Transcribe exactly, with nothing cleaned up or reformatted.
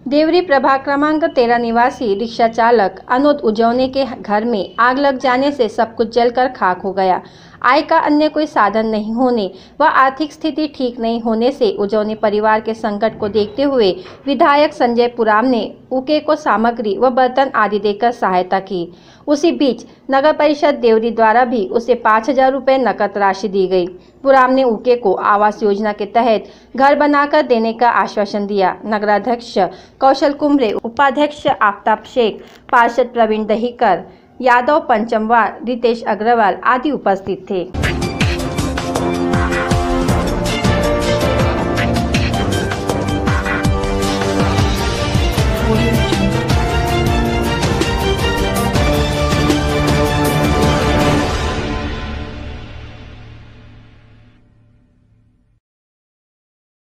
देवरी प्रभाग क्रमांक तेरह निवासी रिक्शा चालक अनोद उजौने के घर में आग लग जाने से सब कुछ जलकर खाक हो गया। आय का अन्य कोई साधन नहीं होने व आर्थिक स्थिति ठीक नहीं होने से उजौने परिवार के संकट को देखते हुए विधायक संजय पुराम ने उके को सामग्री व बर्तन आदि देकर सहायता की। उसी बीच नगर परिषद देवरी द्वारा भी उसे पाँच हजार रुपये नकद राशि दी गई। पुराम ने उके को आवास योजना के तहत घर बनाकर देने का आश्वासन दिया। नगराध्यक्ष कौशल कुमरे, उपाध्यक्ष आफ्ताब शेख, पार्षद प्रवीण दहीकर, यादव पंचमवार, रितेश अग्रवाल आदि उपस्थित थे।